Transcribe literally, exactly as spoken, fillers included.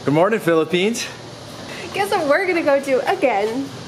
Good morning, Philippines. Guess what we're gonna go do again?